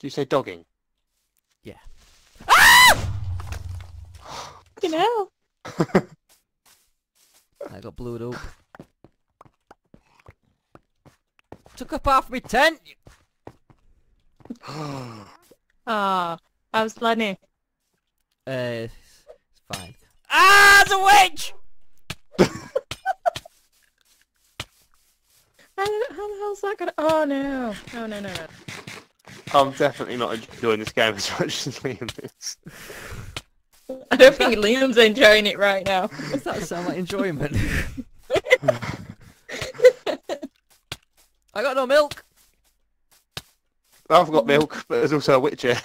you say dogging? Yeah. Fucking hell. I got blew up. Took up half my tent. Ah, how's Lenny? It's fine. Ah, it's a witch! How the hell's that gonna... Oh no. No, no, no, no. I'm definitely not enjoying this game as much as Liam is. I don't think Liam's enjoying it right now. Does that sound like enjoyment? I got no milk. I've got milk, but there's also a witch here.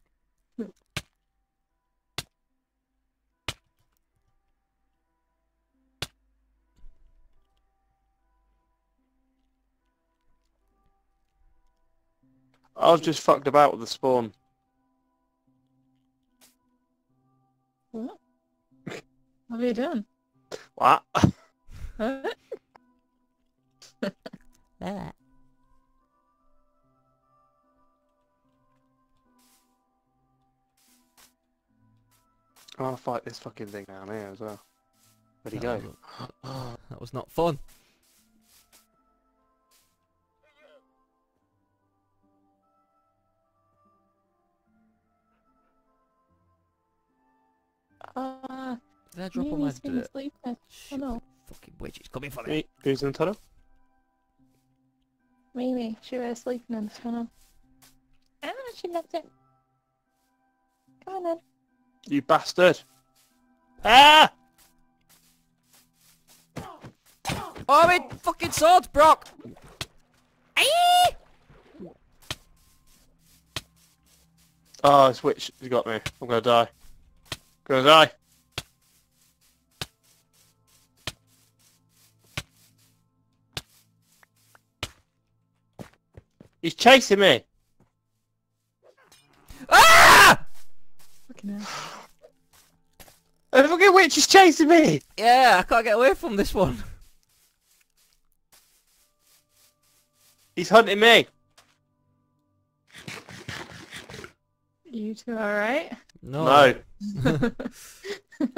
I've just fucked about with the spawn. What? What have you done? What? Huh? I'll fight this fucking thing down here as well. Where'd he That go? That was not fun. Did I drop all my Mimi's been dirt? sleeping. Oh Shit, no. fucking witch, it's coming for me. Who's in the tunnel? Mimi, she was sleeping in the tunnel. Ah, she left it. Come on then. You bastard! Ah! Oh, my fucking sword, Brock! Aye! Oh, this witch has got me. I'm gonna die. Gonna die. He's chasing me. Ah! Fucking hell. The fucking witch is chasing me. Yeah, I can't get away from this one. He's hunting me. You two alright? No. No.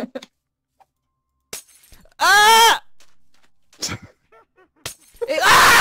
Ah! Ah!